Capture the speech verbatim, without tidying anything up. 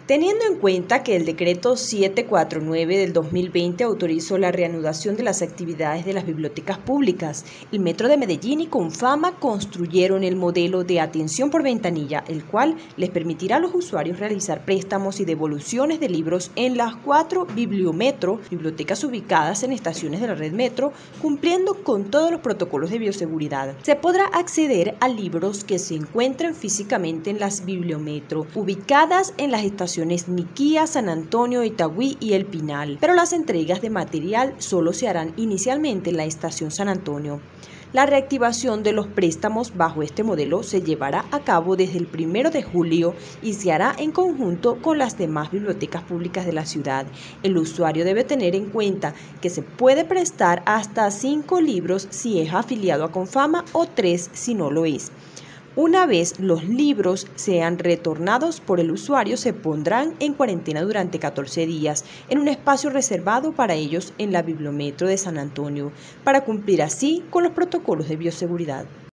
Teniendo en cuenta que el decreto setecientos cuarenta y nueve del dos mil veinte autorizó la reanudación de las actividades de las bibliotecas públicas, el Metro de Medellín y Confama construyeron el modelo de atención por ventanilla, el cual les permitirá a los usuarios realizar préstamos y devoluciones de libros en las cuatro Bibliometro, bibliotecas ubicadas en estaciones de la red Metro, cumpliendo con todos los protocolos de bioseguridad. Se podrá acceder a libros que se encuentren físicamente en las Bibliometro, ubicadas en las estaciones Niquía, San Antonio, Itagüí y El Pinal, pero las entregas de material solo se harán inicialmente en la estación San Antonio. La reactivación de los préstamos bajo este modelo se llevará a cabo desde el primero de julio y se hará en conjunto con las demás bibliotecas públicas de la ciudad. El usuario debe tener en cuenta que se puede prestar hasta cinco libros si es afiliado a Confama o tres si no lo es. Una vez los libros sean retornados por el usuario, se pondrán en cuarentena durante catorce días en un espacio reservado para ellos en la Bibliometro de San Antonio, para cumplir así con los protocolos de bioseguridad.